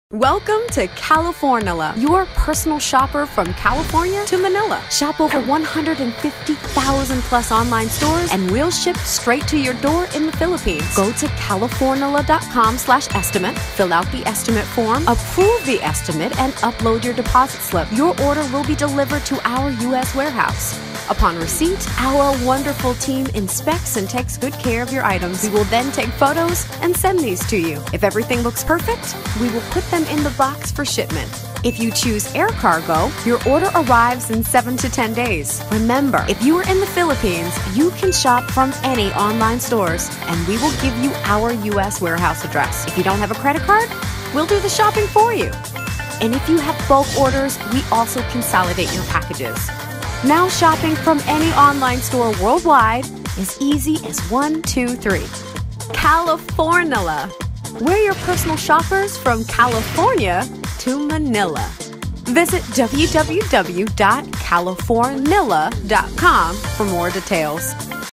Welcome to California, your personal shopper from California to Manila. Shop over 150,000 plus online stores and we'll ship straight to your door in the Philippines. Go to california.com/estimate, fill out the estimate form, approve the estimate, and upload your deposit slip. Your order will be delivered to our U.S. warehouse. Upon receipt, our wonderful team inspects and takes good care of your items. We will then take photos and send these to you. If everything looks perfect, we will put them in the box for shipment. If you choose air cargo, your order arrives in 7 to 10 days. Remember, if you are in the Philippines, you can shop from any online stores, and we will give you our U.S. warehouse address. If you don't have a credit card, we'll do the shopping for you. And if you have bulk orders, we also consolidate your packages. Now shopping from any online store worldwide is easy as 1, 2, 3. California. We're your personal shoppers from California to Manila. Visit www.california.com for more details.